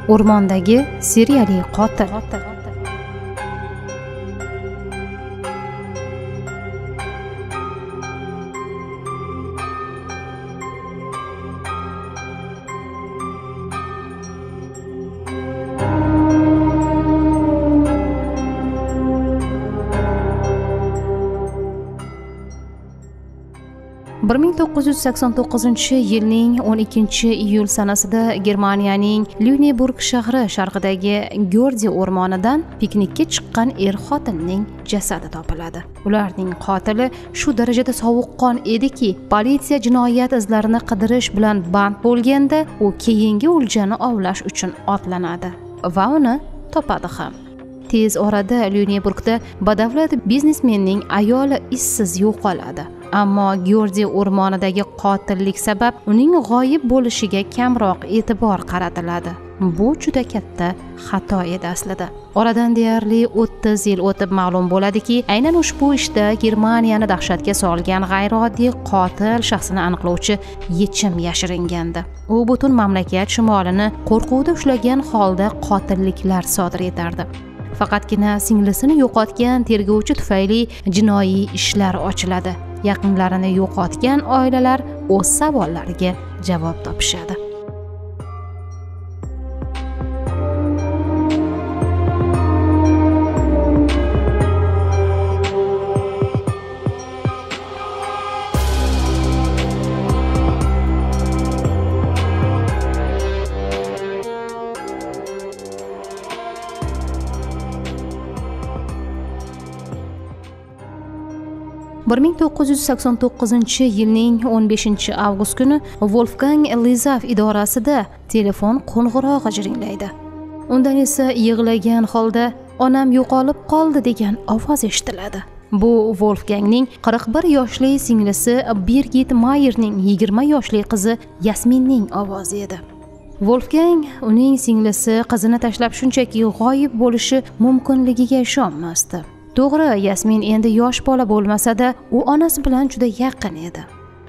O'rmondagi seriyali qotil. Bir 1989-yilning 12-iyul sanasida Germaniyaning Lüneburg shahri sharqidagi Gordi o'rmonidan piknikka chiqqan xotinning jasadi topiladi. Ularning qotili shu darajada sovuqqon ediki, politsiya jinoyat izlarini qidirish bilan band bo'lganda, u keyingi o'ljani ovlash uchun otlanadi va uni topadi ham. Tez orada Lüneburgda badavlat biznesmenning ayoli izsiz yo'qoladi. Ammo Gordi o'rmonidagi qotillik sabab uning g'oyib bo'lishiga kamroq e'tibor qaratiladi. Bu juda katta xato edi aslida. Oradan deyarli 30 yil o'tib ma'lum bo'ladiki, aynan ushbu ishda Germaniyani dahshatga solgan g'ayrioddiy qotil shaxsini aniqlovchi yechim yashiringandi. U butun mamlakat shimolini qo'rquvda ushlagan holda qotilliklar sodir etardi. Faqatgina singlisini yo'qotgan tergovchi tufayli jinoiy ishlar ochiladi. Yaqinlarini yo'qotgan oilalar o'z savollariga javob topishadi. Bir 1989-yilning 15-avgust kuni Wolfgang Lizav idorasida telefon qo'ng'irog'i jiringlaydi. Undan esa yig'lagan holda "Onam yo'qolib qoldi" degan ovoz eshitiladi. Bu Wolfgangning 41 yoshli singlisi Birgit Mayerning 20 yoshli qizi Yasminning ovozi edi. Wolfgang uning singlisi qizini tashlab shunchaki g'oyib bo'lishi mumkinligiga ishonmasdi. To'g'ri, Yasmin endi yosh bola bo'lmasa-da, u onasi bilan juda yaqin edi.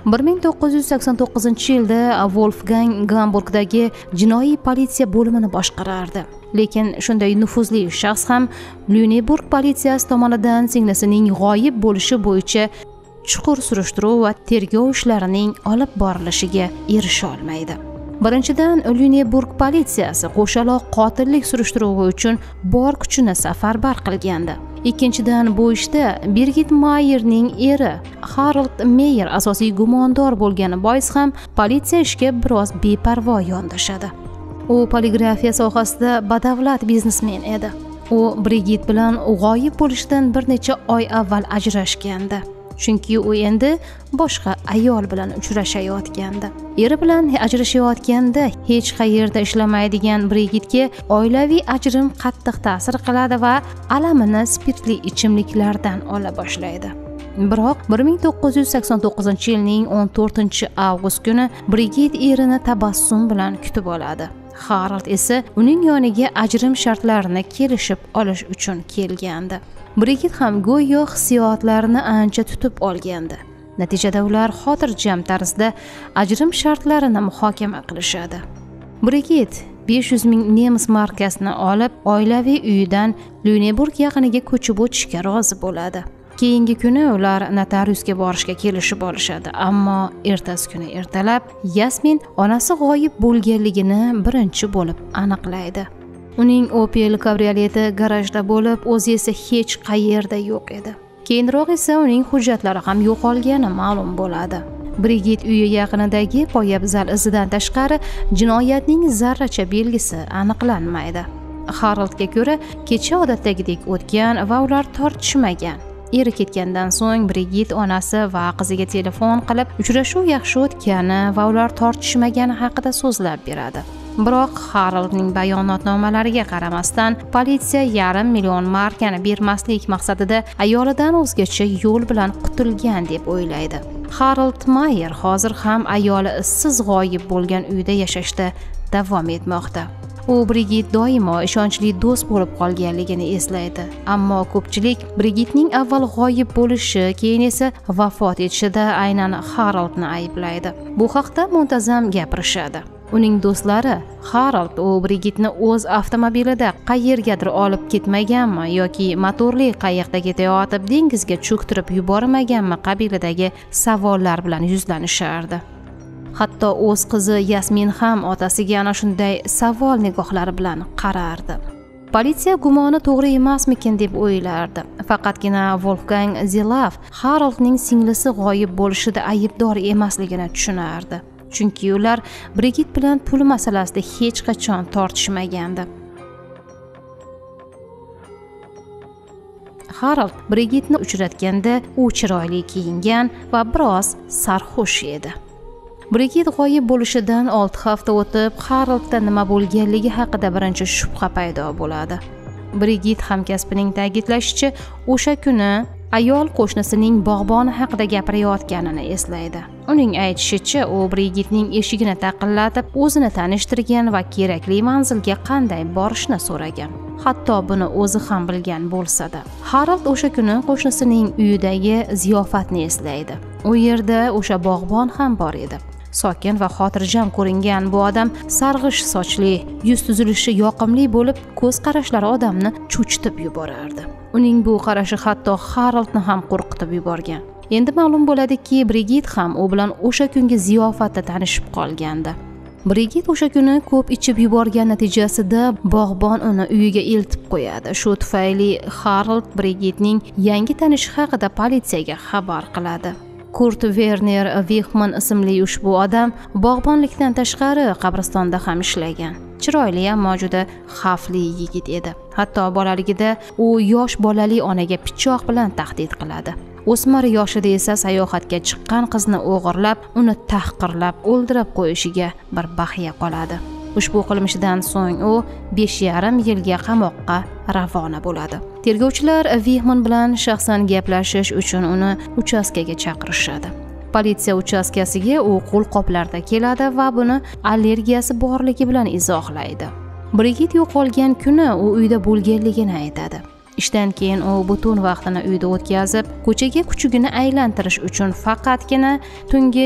1989-yilda Wolfgang Gamburgdagi jinoiy politsiya bo'limini boshqarardi. Lekin shunday nufuzli shaxs ham Lüneburg politsiyasi tomonidan singlisining g'oyib bo'lishi bo'yicha chuqur surishtiruv va tergov ishlarining olib borilishiga erisha olmaydi. Birinchidan, Lüneburg politsiyasi qo'shaloq qotillik surishtiruvi uchun bor kuchini safarbar qilgandi. Ikkinchidan, bu ishda Birgit Mayerning eri Harald Meyer asosiy gumondor bo'lgani bois ham politsiya ishga biroz beparvo yondashadi. U poligrafiya sohasida badavlat biznesmen edi. U Birgit bilan g'oyib bo'lishidan bir necha oy avval ajrashgandi. Chunki u endi boshqa ayol bilan uchrashayotgandi. Eri bilan ajrashayotganda hech qayerda ishlamaydigan Birgitga oilaviy ajrim qattiq ta'sir qiladi va alamini spirtli ichimliklardan ola boshlaydi. Biroq 1989-yilning 14-avgust kuni Birgit erini tabassum bilan kutib oladi. Harald esa uning yoniga ajrim shartlarini kelishib olish uchun kelgandi. Birgit ham go'yo hissiyotlarini ancha tutib olgandi. Natijada ular xotirjam tarzda ajrim shartlarini muhokama qilishadi. Birgit 500 ming nemis markasini olib, oilaviy uyidan Lüneburg yaqiniga ko'chib o'tishga rozi bo'ladi. Keyingi kuni ular notariusga borishga kelishib olishadi, ammo ertasi kuni ertalab Yasmin onasi g'oyib bo'lganligini birinchi bo'lib aniqlaydi. Uning Opel kabrioleti garajda bo'lib, o'zi esa hech qayerda yo'q edi. Keyinroq esa uning hujjatlari ham yo'qolgani ma'lum bo'ladi. Birgit uyi yaqinidagi poyabzal izidan tashqari jinoyatning zarracha belgisi aniqlanmaydi. Haraldga ko'ra, kecha odatdagidek o'tgan va ular tortishmagan. Eri ketgandan so'ng Birgit onasi va qiziga telefon qilib, uchrashuv yaxshi o'tgani va ular tortishmagani haqida so'zlab beradi. Biroq Haraldning bayonotnomalariga qaramasdan, politsiya 500 million markani bermaslik maqsadida ayolidan o'zgacha yo'l bilan qutulgan deb o'ylaydi. Harald Mayer hozir ham ayoli izsiz g'oyib bo'lgan uyda yashashda davom etmoqda. U Birgit doimo ishonchli do'st bo'lib qolganligini eslaydi. Ammo ko'pchilik Birgitning avval g'oyib bo'lishi, keyin esa vafot etishida aynan Haraldni ayblaydi. Bu haqda muntazam gapirishadi. Uning do'stlari Harold Brigitni o'z avtomobilida qayergadir olib ketmaganmi yoki motorli qayiqda ketayotib dengizga cho'ktirib yubormaganmi qabilidagi savollar bilan yuzlanishardi. Hatto o'z qizi Yasmin ham otasiga ana shunday savol nigohlari bilan qarardi. Politsiya gumoni to'g'ri emasmikin deb o'ylardi. Faqatgina Wolfgang Zilav Haroldning singlisi g'oyib bo'lishida aybdor emasligini tushunardi. Chunki ular Brigit bilan pul masalasida hech qachon tortishmagandi. Harold Brigitni uchratganda u chiroyli kiyingan va biroz sarxush edi. Brigit g'oyib bo'lishidan 6 hafta o'tib, Haroldda nima bo'lganligi haqida birinchi shubha paydo bo'ladi. Brigit hamkasbining ta'kidlashicha, o'sha kuni ayol qo'shnisining bog'boni haqida gapirayotganini eslaydi. Uning aytishicha, u Brigitning eshigini taqillatib, o'zini tanishtirgan va kerakli manzilga qanday borishni so'ragan. Hatto buni o'zi ham bilgan bo'lsa-da. Harold o'sha kuni qo'shnisining uyidagi ziyofatni eslaydi. U yerda o'sha bog'bon ham bor edi. Sokin va xotirjam ko'ringan bu odam sarg'ish sochli, yuz tuzilishi yoqimli bo'lib, ko'z qarashlari odamni cho'chitib yuborardi. Uning bu qarashi hatto Haroldni ham qo'rqitib yuborgan. Endi ma'lum bo'ladiki, Brigit ham u bilan o'sha kungi ziyofatda tanishib qolgandi. Brigit o'sha kuni ko'p ichib yuborgan natijasida bog'bon uni uyiga eltib qo'yadi. Shu tufayli Harold Brigitning yangi tanishi haqida politsiyaga xabar qiladi. Kurt Werner Wichmann ismli ushbu odam bog'bonlikdan tashqari qabristonda ham ishlagan. Chiroyli ammo juda xavfli yigit edi. Hatto bolaligida u yosh bolali onaga pichoq bilan tahdid qiladi. O'smir yoshida esa sayohatga chiqqan qizni o'g'irlab, uni tahqirlab, o'ldirib qo'yishiga bir baxya qoladi. Ushbu qilmishidan so'ng u 5,5 yilga qamoqqa ravona bo'ladi. Tergovchilar Wichmann bilan shaxsan gaplashish uchun uni uchastkaga chaqirishadi. Politsiya uchastkasiga u qo'lqoplarda keladi va buni allergiyasi borligi bilan izohlaydi. Brigit yo'qolgan kuni u uyda bo'lganligini aytadi. Ishdan keyin u butun vaqtini uyda o'tkazib, ko'chaga kuchugini aylantirish uchun faqatgina tungi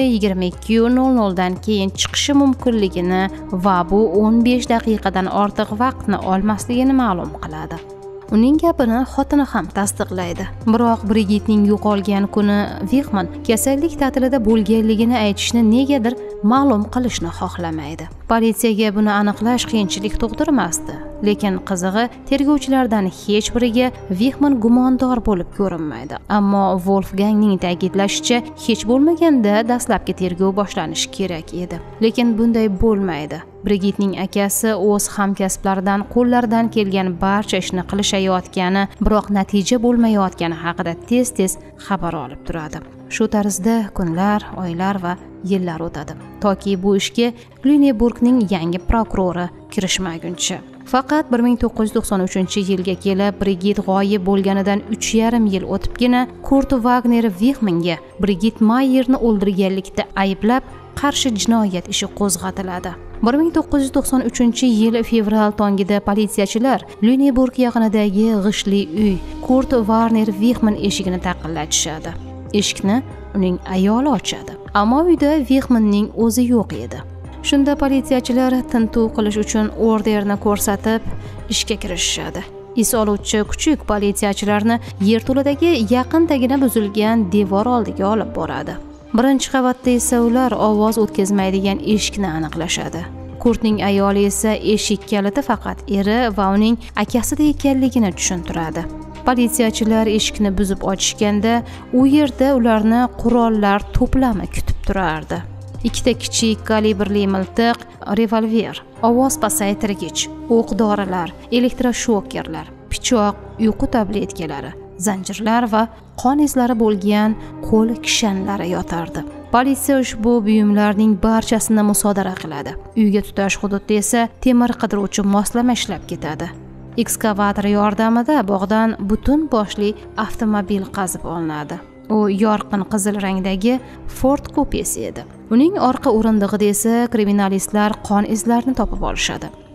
22:00 dan keyin chiqishi mumkinligini va bu 15 daqiqadan ortiq vaqtni olmasligini ma'lum qiladi. Uning gapini xotini ham tasdiqlaydi. Biroq Brigitning yo'qolgan kuni Wichmann kasallik ta'tilida bo'lganligini aytishni negadir ma'lum qilishni xohlamaydi. Politsiyaga buni aniqlash qiyinchilik tug'dirmasdi, lekin qizig'i tergovchilardan hech biriga Wichmann gumondor bo'lib ko'rinmaydi. Ammo Wolfgangning ta'kidlashicha, hech bo'lmaganda dastlabki tergov boshlanishi kerak edi. Lekin bunday bo'lmaydi. Brigitning akasi o'z hamkasblaridan qo'llaridan kelgan barcha ishni qilishayotgani, biroq natija bo'lmayotgani haqida tez-tez xabar olib turadi. Shu tarzda kunlar, oylar va yillar o'tadi, toki bu ishga Lüneburgning yangi prokurori kirishmaguncha. Faqat 1993-yilga kelib Brigit g'oyib bo'lganidan 3,5 yil o'tibgina Kurt Wagner Wichmannga Brigit Mayerni o'ldirganlikda ayblab qarshi jinoyat ishi qo'zg'atiladi. 1993-yil fevral tongida politsiyachilar Lüneburg yaqinidagi g'ishli uy Kurt Wagner Wichmann eshigini taqillatishadi. Eshikni uning ayoli ochadi, ammo uyda Wichmannning o'zi yo'q edi. Shunda politsiyachilar tintuv qilish uchun orderni ko'rsatib ishga kirishishadi. Is oluvchi kuchuk politsiyachilarni yerto'ladagi yaqindagina buzilgan devor oldiga olib boradi. Birinchi qavatda esa ular ovoz o'tkazmaydigan eshikni aniqlashadi. Kurtning ayoli esa eshik kaliti faqat eri va uning akasida ekanligini tushuntiradi. Politsiyachilar eshikni buzib ochishganda, u yerda ularni qurollar to'plami kutib turardi. Ikkita kichik kalibrli miltiq, revolver, ovoz pasaytirgich, o'q-dorilar, elektroshokerlar, pichoq, uyqu tabletkalari, zanjirlar va qon izlari bo'lgan qo'l kishanlari yotardi. Politsiya ushbu buyumlarning barchasini musodara qiladi. Uyga tutash hududida esa temir qidiruvchi moslama ishlab ketadi. Ekskavator yordamida bog'dan butun boshli avtomobil qazib olinadi. U yorqin qizil rangdagi Ford kupesi edi. Uning orqa o'rindig'ida esa kriminalistlar qon izlarini topib olishadi.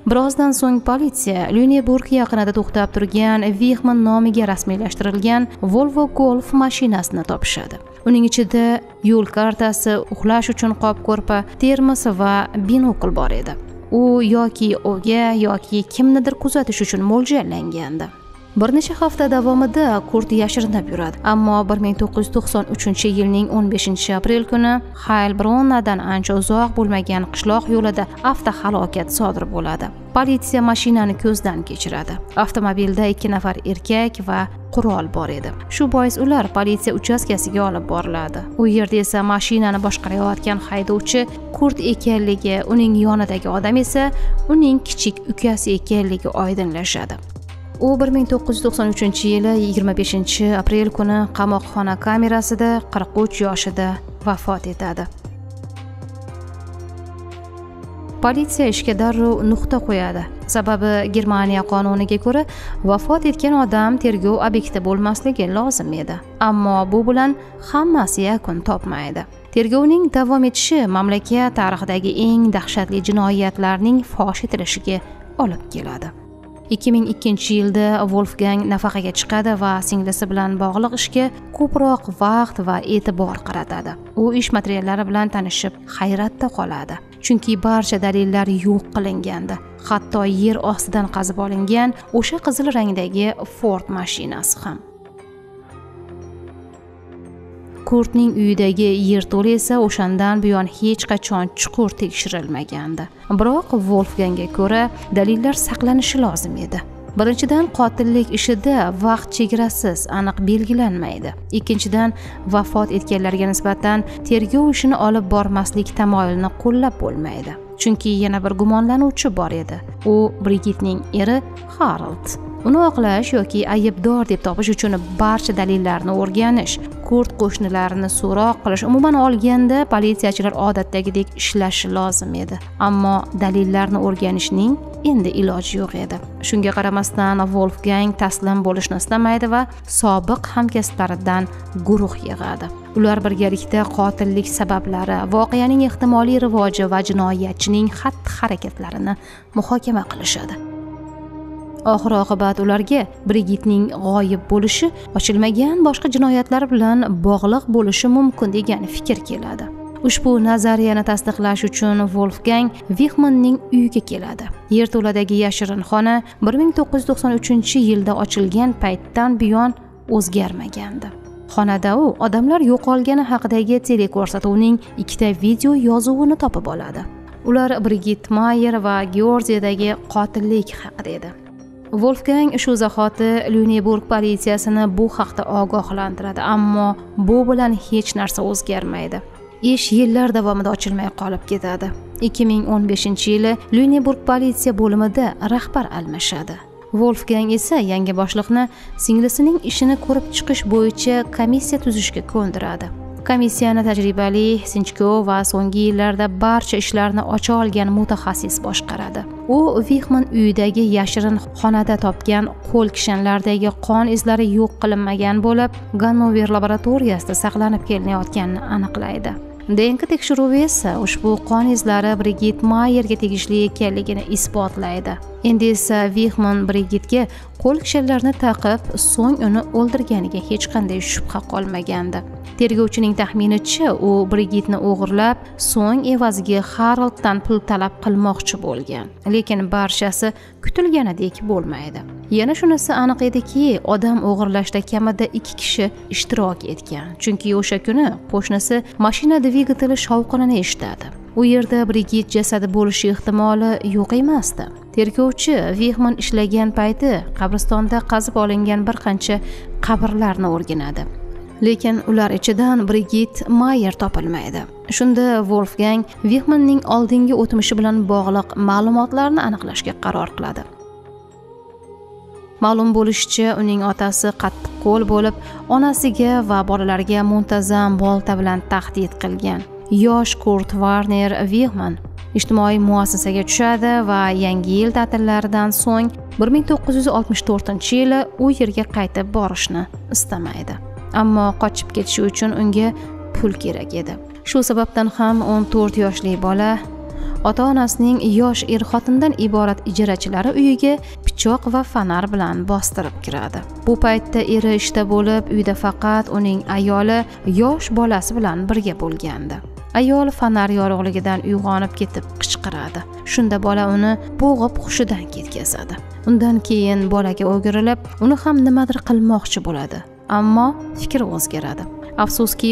Birozdan so'ng politsiya Lüneburg yaqinida to'xtab turgan Vixman nomiga rasmiylashtirilgan Volvo Golf mashinasini topishadi. Uning ichida yo'l kartasi, uxlash uchun qop-ko'rpa, termos va binokl bor edi. U yoki o'ga yoki kimnidir kuzatish uchun mo'ljallangandi. Bir necha hafta davomida Kurt yashirinib yuradi, ammo 1993-yilning 15-aprel kuni Heilbronnadan ancha uzoq bo'lmagan qishloq yo'lida avtohalokat sodir bo'ladi. Politsiya mashinani ko'zdan kechiradi. Avtomobilda 2 nafar erkak va qurol bor edi. Shu bois ular politsiya uchastkasiga olib boriladi. U yerda esa mashinani boshqarayotgan haydovchi Kurt ekanligi, uning yonidagi odam esa uning kichik ukasi ekanligi oydinlashadi. U 1993-yili 25-aprel kuni qamoqxona kamerasida 43 yoshida vafot etadi. Politsiya ishga darrov nuqta qo'yadi. Sababi Germaniya qonuniga ko'ra vafot etgan odam tergov obyekti bo'lmasligi lozim edi. Ammo bu bilan hammasi yakun topmaydi. Tergovning davom etishi mamlakat tarixidagi eng dahshatli jinoyatlarning fosh etilishiga olib keladi. 2002-yilda Wolfgang nafaqaga chiqadi va singlisi bilan bog'liq ishga ko'proq vaqt va e'tibor qaratadi. U ish materiallari bilan tanishib hayratda qoladi. Chunki barcha dalillar yo'q qilingandi. Hatto yer ostidan qazib olingan o'sha qizil rangdagi Ford mashinasi ham. Kurtning uyidagi yerto'la esa o'shandan buyon hech qachon chuqur tekshirilmagandi. Biroq Wolfgangga ko'ra dalillar saqlanishi lozim edi. Birinchidan, qotillik ishida vaqt chegarasiz aniq belgilanmaydi. Ikkinchidan, vafot etganlarga nisbatan tergov ishini olib bormaslik tamoyilini qo'llab bo'lmaydi. Chunki yana bir gumonlanuvchi bor edi. U Brigitning eri Harald. Uni oqlash yoki aybdor deb topish uchun barcha dalillarni o'rganish, Kurt qo'shnilarini so'roq qilish, umuman olganda politsiyachilar odatdagidek ishlashi lozim edi. Ammo dalillarni o'rganishning endi iloji yo'q edi. Shunga qaramasdan Wolfgang taslim bo'lishni istamaydi va sobiq hamkasblaridan guruh yig'adi. Ular birgalikda qotillik sabablari, voqeaning ehtimoliy rivoji va jinoyatchining xatti-harakatlarini muhokama qilishadi. Oxir-oqibat ularga Brigitning g'oyib bo'lishi ochilmagan boshqa jinoyatlar bilan bog'liq bo'lishi mumkin degan fikr keladi. Ushbu nazariyani tasdiqlash uchun Wolfgang Vixmanning uyiga keladi. Yerto'ladagi yashirin xona 1993-yilda ochilgan paytdan buyon o'zgarmagandi. Xonada u odamlar yo'qolgani haqidagi teleko'rsatuvning 2 video yozuvini topib oladi. Ular Brigit Mayer va Georgiyadagi qotillik haqida edi. Wolfgang shu zahoti Lüneburg politsiyasini bu haqda ogohlantiradi, ammo bu bilan hech narsa o'zgarmaydi. Ish yillar davomida ochilmay qolib ketadi. 2015-yili Lüneburg politsiya bo'limida rahbar almashadi. Wolfgang esa yangi boshliqni singlisining ishini ko'rib chiqish bo'yicha komissiya tuzishga ko'ndiradi. Komissiyani tajribali, sinchkov va so'nggi yillarda barcha ishlarni ocha olgan mutaxassis boshqaradi. U Vixman uyidagi yashirin xonada topgan qo'l kishanlaridagi qon izlari yo'q qilinmagan bo'lib, Gannover laboratoriyasida saqlanib kelinayotganini aniqlaydi. DNK tekshiruvi esa ushbu qon izlari Brigit Mayerga tegishli ekanligini isbotlaydi. Endi esa Vixman Brigitga qo'l kishanlarini taqib, so'ng uni o'ldirganiga hech qanday shubha qolmagandi. Tergovchining taxminicha, u Brigitni o'g'irlab, so'ng evaziga Haralddan pul talab qilmoqchi bo'lgan. Lekin barchasi kutilganidek bo'lmaydi. Yana shunisi aniq ediki, odam o'g'irlashda kamida 2 kishi ishtirok etgan. Chunki o'sha kuni qo'shnisi mashina dvigateli shovqinini eshitadi. U yerda Brigit jasadi bo'lishi ehtimoli yo'q emasdi. Tergovchi Vixman ishlagan payti qabristonda qazib olingan bir qancha qabrlarni o'rganadi. Lekin ular ichidan Brigit Mayer topilmaydi. Shunda Wolfgang Vixmanning oldingi o'tmishi bilan bog'liq ma'lumotlarni aniqlashga qaror qiladi. Ma'lum bo'lishicha, uning otasi qattiqqo'l bo'lib, onasiga va bolalariga muntazam bolta bilan tahdid qilgan. Yosh Kurt Warner Vixman ijtimoiy muassasaga tushadi va Yangi yil ta'tillaridan so'ng 1964-yili u yerga qaytib borishni istamaydi. Ammo qochib ketishi uchun unga pul kerak edi. Shu sababdan ham 14 yoshli bola ota-onasining yosh er-xotindan iborat ijarachilari uyiga pichoq va fonar bilan bostirib kiradi. Bu paytda eri ishda bo'lib, uyda faqat uning ayoli yosh bolasi bilan birga bo'lgandi. Ayol fonar yorug'ligidan uyg'onib ketib qichqiradi. Shunda bola uni bo'g'ib hushidan ketkazadi. Undan keyin bolaga o'girilib, uni ham nimadir qilmoqchi bo'ladi. Ammo fikri o'zgaradi. Afsuski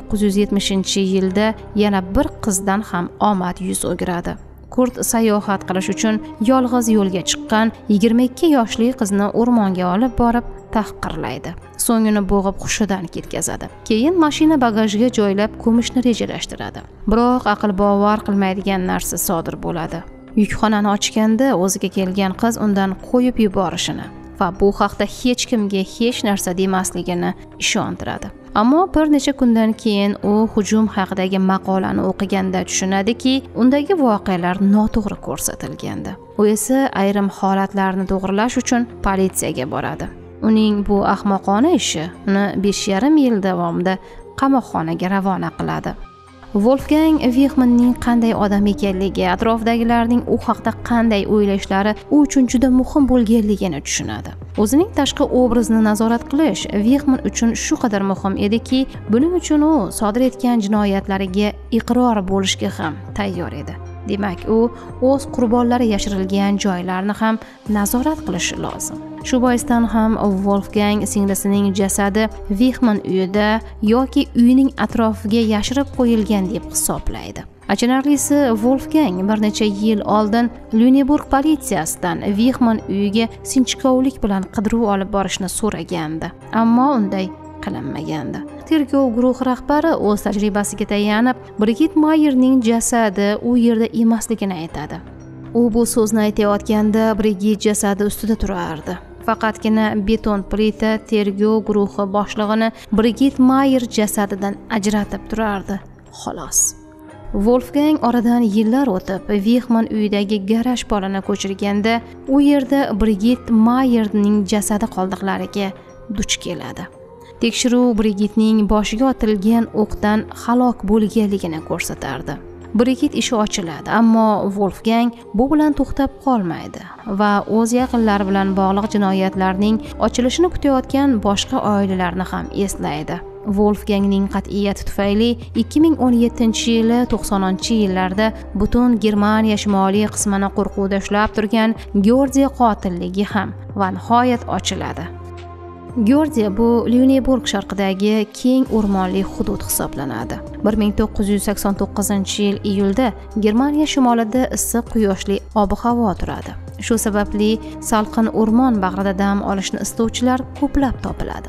1970-yilda yana bir qizdan ham omad yuz o'giradi. Kurt sayohat qilish uchun yolg'iz yo'lga chiqqan 22 yoshli qizni o'rmonga olib borib tahqirlaydi. So'ng uni bo'g'ib hushidan ketkazadi. Keyin mashina bagajiga joylab ko'mishni rejalashtiradi. Biroq aql bovar qilmaydigan narsa sodir bo'ladi. Yukxonani ochganda o'ziga kelgan qiz undan qo'yib yuborishini va bu haqda hech kimga hech narsa demasligini ishontiradi. Ammo bir necha kundan keyin u hujum haqidagi maqolani o'qiganda tushunadiki, undagi voqealar noto'g'ri ko'rsatilgandi. U esa ayrim holatlarni to'g'rilash uchun politsiyaga boradi. Uning bu ahmoqona ishi uni 5,5 yil davomida qamoqxonaga ravona qiladi. Wolfgang Wichmannning qanday odam ekanligi, atrofdagilarning u haqda qanday o'ylashlari u uchun juda muhim bo'lganligini tushunadi. O'zining tashqi obrazni nazorat qilish Wichmann uchun shu qadar muhim ediki, buning uchun u sodir etgan jinoyatlariga iqror bo'lishga ham tayyor edi. Demak, u o'z qurbonlari yashirilgan joylarni ham nazorat qilishi lozim. Shu boisdan ham Wolfgang singlisining jasadi Wichmann uyida yoki uyining atrofiga yashirib qo'yilgan deb hisoblaydi. Achinarlisi, Wolfgang bir necha yil oldin Lüneburg politsiyasidan Wichmann uyiga sinchkovlik bilan qidiruv olib borishni so'ragandi, ammo unday qilinmagandi. Tergov guruhi rahbari o'z tajribasiga tayanib, Brigitte Mayerning jasadi u yerda emasligini aytadi. U bu so'zni aytayotganda Brigitte jasadi ustida turardi. Faqatgina beton plita tergov guruhi boshlig'ini Brigitte Mayer jasadidan ajratib turardi. Xolos. Wolfgang oradan yillar o'tib Wichmann uyidagi garaj polini ko'chirganda, u yerda Brigitte Mayerning jasadi qoldiqlariga duch keladi. Tekshiruv Brigittening boshiga otilgan o'qdan halok bo'lganligini ko'rsatardi. Brigitte ishi ochiladi, ammo Wolfgang bu bilan to'xtab qolmaydi va o'z yaqinlari bilan bog'liq jinoyatlarning ochilishini kutayotgan boshqa oilalarni ham eslaydi. Wolfgangning qat'iyati tufayli 2017-yili 90-yillarda butun Germaniya shimoliy qismini qo'rquvda ushlab turgan Georgiya qotilligi ham va nihoyat ochiladi. Georgiya bu Lüneburg sharqidagi keng o'rmonli hudud hisoblanadi. 1989-yil iyulda Germaniya shimolida issiq quyoshli ob-havo turadi. Shu sababli salqin o'rmon bag'rida dam olishni istovchilar ko'plab topiladi.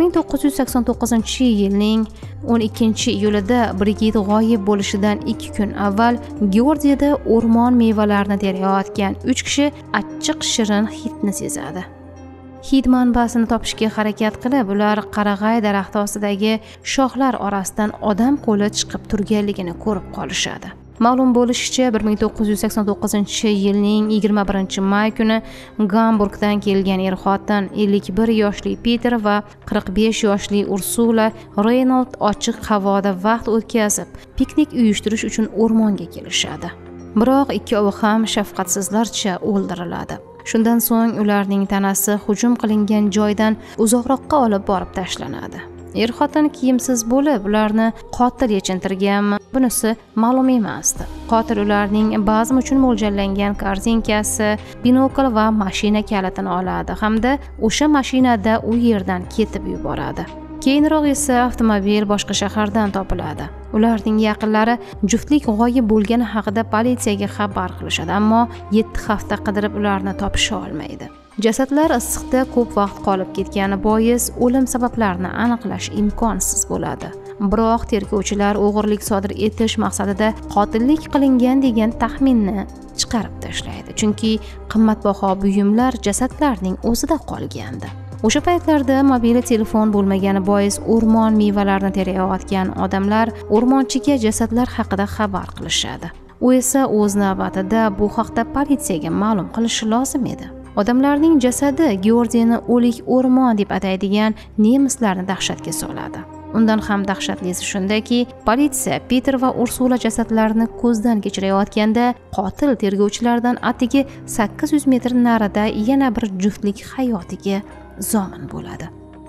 1989-yilning 12-iyulida Brigitte g'oyib bo'lishidan 2 kun avval Georgiyada o'rmon mevalarini terayotgan 3 kishi achchiq shirin hidni sezadi. Hid manbasini topishga harakat qilib, ular qarag'ay daraxti ostidagi shoxlar orasidan odam qo'li chiqib turganligini ko'rib qolishadi. Ma'lum bo'lishicha, 1989-yilning 21-may kuni Gamburgdan kelgan er-xotin 51 yoshli Peter va 45 yoshli Ursula Reynold ochiq havoda vaqt o'tkazib, piknik uyushtirish uchun o'rmonga kelishadi. Biroq ikkovi ham shafqatsizlarcha o'ldiriladi. Shundan so'ng ularning tanasi hujum qilingan joydan uzoqroqqa olib borib tashlanadi. Er-xotin kiyimsiz bo'lib, ularni qotil yechintirganmi? Bunisi ma'lum emasdi. Qotil ularning bazm uchun mo'ljallangan korzinkasi, binokl va mashina kalitini oladi hamda o'sha mashinada u yerdan ketib yuboradi. Keyinroq esa avtomobil boshqa shahardan topiladi. Ularning yaqinlari juftlik g'oyib bo'lgani haqida politsiyaga xabar qilishadi, ammo 7 hafta qidirib ularni topisha olmaydi. Jasadlar issiqda ko'p vaqt qolib ketgani bois o'lim sabablarini aniqlash imkonsiz bo'ladi. Biroq tergovchilar o'g'irlik sodir etish maqsadida qotillik qilingan degan taxminni chiqarib tashlaydi, chunki qimmatbaho buyumlar jasadlarning o'zida qolgandi. O'sha paytlarda mobil telefon bo'lmagani bois o'rmon mevalarini terayotgan odamlar o'rmonchiga jasadlar haqida xabar qilishadi. U esa o'z navbatida bu haqda politsiyaga ma'lum qilishi lozim edi. Odamlarning jasadi Georgiyani o'lik o'rmon deb ataydigan nemislarni dahshatga soladi. Undan ham dahshatlisi shundaki, politsiya Peter va Ursula jasadlarini ko'zdan kechirayotganda qotil tergovchilardan atigi 800 metr narida yana bir juftlik hayotiga zomin bo'ladi.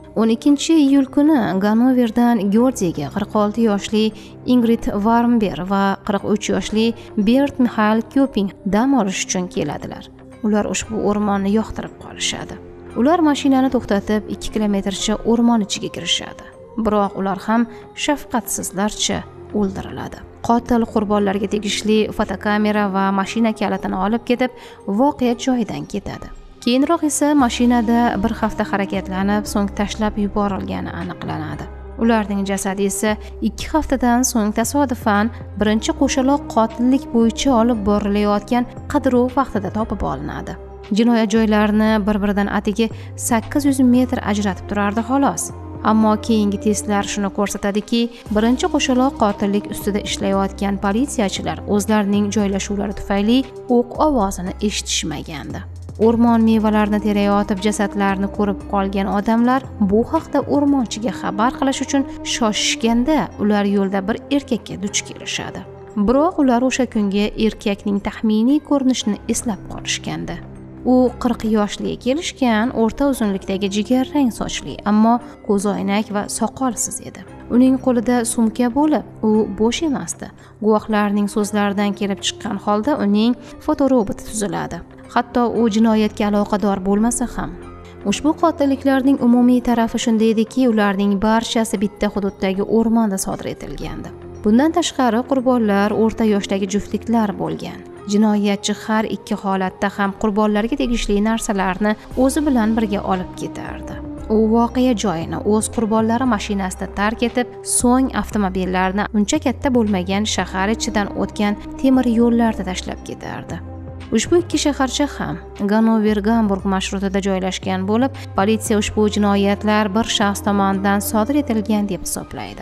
12-iyul kuni Ganoverdan Georgiyaga 46 yoshli Ingrid Warmber va 43 yoshli Bert Mikhail Köping dam olish uchun keladilar. Ular ushbu o'rmonni yoqtirib qolishadi. Ular mashinani to'xtatib 2 kilometrcha o'rmon ichiga kirishadi. Biroq ular ham shafqatsizlarcha o'ldiriladi. Qotil qurbonlarga tegishli fotokamera va mashina kalitini olib ketib, voqea joyidan ketadi. Keyinroq esa mashinada bir hafta harakatlanib, so'ng tashlab yuborilgani aniqlanadi. Ularning jasadi esa 2 haftadan so'ng tasodifan birinchi qo'shaloq qotillik bo'yicha olib borilayotgan qidiruv vaqtida topib olinadi. Jinoyat joylarini bir-biridan atigi 800 metr ajratib turardi xolos. Ammo keyingi testlar shuni ko'rsatadiki, birinchi qo'shaloq qotillik ustida ishlayotgan politsiyachilar o'zlarining joylashuvlari tufayli o'q ovozini eshitishmagandi. O'rmon mevalarini terayotib jasadlarni ko'rib qolgan odamlar bu haqda o'rmonchiga xabar qilish uchun shoshishganda ular yo'lda bir erkakka duch kelishadi. Biroq ular o'sha kungi erkakning taxminiy ko'rinishini eslab qolishgandi. U 40 yoshli kelishgan, o'rta uzunlikdagi jigarrang sochli, ammo ko'zoynak va soqolsiz edi. Uning qo'lida sumka bo'lib, u bo'sh emasdi. Guvohlarning so'zlaridan kelib chiqqan holda uning fotoroboti tuziladi. Hatto u jinoyatga aloqador bo'lmasa ham. Ushbu qotilliklarning umumiy tarafi shunday ediki, ularning barchasi bitta hududdagi o'rmonda sodir etilgandi. Bundan tashqari qurbonlar o'rta yoshdagi juftliklar bo'lgan. Jinoyatchi har ikki holatda ham qurbonlarga tegishli narsalarni o'zi bilan birga olib ketardi. U voqea joyini o'z qurbonlari mashinasida tark etib, so'ng avtomobillarni uncha katta bo'lmagan shahar ichidan o'tgan temir yo'llarda tashlab ketardi. Ushbu ikki shaharcha ham Ganover-Gamburg marshrutida joylashgan bo'lib, politsiya ushbu jinoyatlar bir shaxs tomonidan sodir etilgan deb hisoblaydi.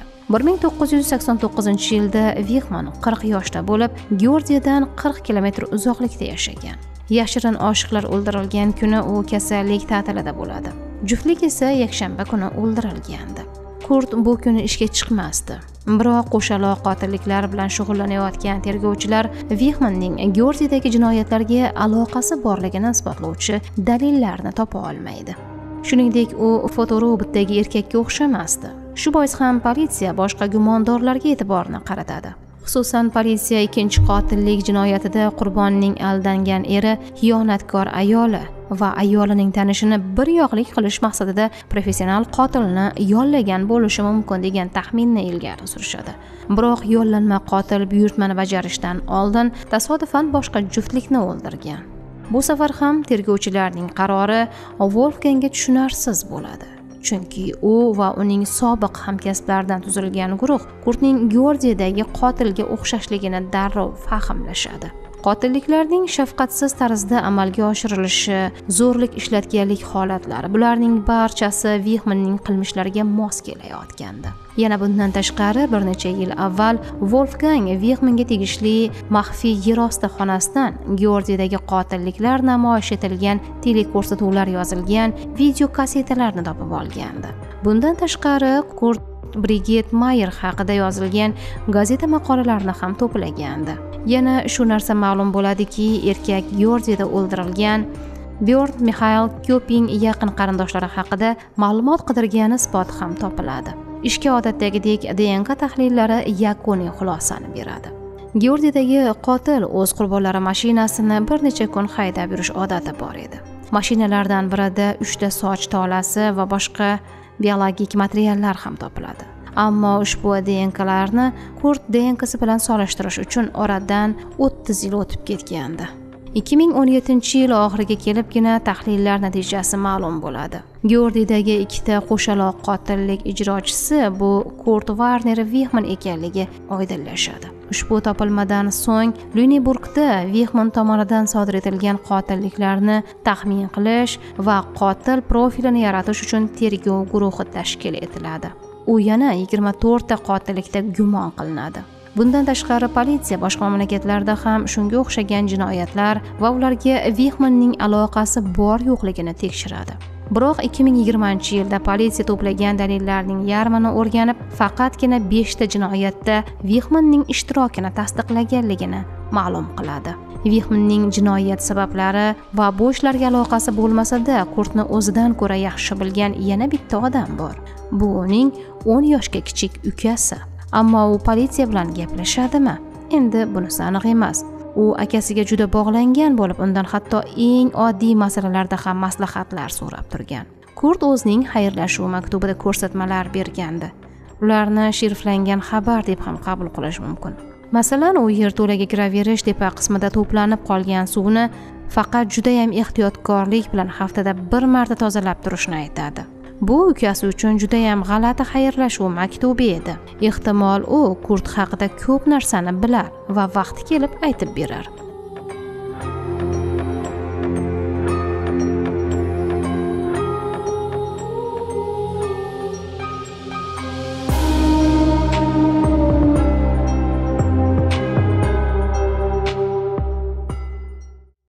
1989-yilda Vixman 40 yoshda bo'lib, Georgiyadan 40 kilometr uzoqlikda yashagan. Yashirin oshiqlar o'ldirilgan kuni u kasallik ta'tilida bo'ladi. Juftlik esa yakshanba kuni o'ldirilgandi. Kurt bu kuni ishga chiqmasdi. Biroq qo'shaloq qotilliklar bilan shug'ullanayotgan tergovchilar Vixmanning Georgiyadagi jinoyatlarga aloqasi borligini isbotlovchi dalillarni topa olmaydi. Shuningdek, u fotorobotdagi erkakka o'xshamasdi. Shu bois ham politsiya boshqa gumondorlarga e'tiborni qaratadi. Xususan, politsiya ikkinchi qotillik jinoyatida qurbonning aldangan eri, xiyonatkor ayoli va ayolining tanishini bir yoqlik qilish maqsadida professional qotilni yollagan bo'lishi mumkin degan taxminni ilgari surishadi. Biroq yollanma qotil buyurtmani bajarishdan oldin tasodifan boshqa juftlikni o'ldirgan. Bu safar ham tergovchilarning qarori Wolfgangga tushunarsiz bo'ladi. Chunki u va uning sobiq hamkasblaridan tuzilgan guruh Kurtning Georgiyadagi qotilga o'xshashligini darrov fahmlashadi. Qotilliklarning shafqatsiz tarzda amalga oshirilishi, zo'rlik ishlatganlik holatlari, bularning barchasi Vixmanning qilmishlariga mos kelayotgandi. Yana bundan tashqari bir necha yil avval Wolfgang Vixmanga tegishli maxfiy yerosti xonasidan Georgiyadagi qotilliklar namoyish etilgan teleko'rsatuvlar yozilgan video kassetalarni topib olgandi. Bundan tashqari Kurt Brigitte Mayer haqida yozilgan gazeta maqolalarini ham to'plagandi. Yana shu narsa ma'lum bo'ladiki, erkak Georgiyada o'ldirilgan Bert Mikhail Köping yaqin qarindoshlari haqida ma'lumot qidirgani isboti ham topiladi. Ishga odatdagidek DNK tahlillari yakuniy xulosani beradi. Georgiyadagi qotil o'z qurbonlari mashinasini bir necha kun haydab yurish odati bor edi. Mashinalardan birida 3 ta soch tolasi va boshqa biologik materiallar ham topiladi. Ammo ushbu DNKlarni Kurt DNKsi bilan solishtirish uchun oradan 30 yil o'tib ketgandi. 2017-yil oxiriga kelibgina tahlillar natijasi ma'lum bo'ladi. Georgiyadagi ikkita qo'shaloq qotillik ijrochisi bu Kurt Warner Vixman ekanligi oydinlashadi. Ushbu topilmadan so'ng Lüneburgda Vixman tomonidan sodir etilgan qotilliklarni taxmin qilish va qotil profilini yaratish uchun tergov guruhi tashkil etiladi. U yana 24 ta qotillikda gumon qilinadi. Bundan tashqari politsiya boshqa mamlakatlarda ham shunga o'xshagan jinoyatlar va ularga Vixmanning aloqasi bor yo'qligini tekshiradi. Biroq 2020-yilda politsiya to'plagan dalillarning yarmini o'rganib, faqatgina 5 ta jinoyatda Vixmanning ishtirokini tasdiqlaganligini ma'lum qiladi. Vixmanning jinoyat sabablari va bu ishlarga aloqasi bo'lmasa-da, Kurtni o'zidan ko'ra yaxshi bilgan yana bitta odam bor. Bu uning 10 yoshga kichik ukasi. Ammo u politsiya bilan gaplashadimi? Endi bunisi aniq emas. U akasiga juda bog'langan bo'lib, undan hatto eng oddiy masalalarda ham maslahatlar so'rab turgan. Kurt o'zining xayrlashuv maktubida ko'rsatmalar bergandi. Ularni shifrlangan xabar deb ham qabul qilish mumkin. Masalan, u yerto'laga kiraverish tepa qismida to'planib qolgan suvni faqat juda ham ehtiyotkorlik bilan haftada 1 marta tozalab turishni aytadi. Bu ukasi uchun juda ham g'alati xayrlashuv maktubi edi. Ehtimol u Kurt haqida ko'p narsani bilar va vaqti kelib aytib berar.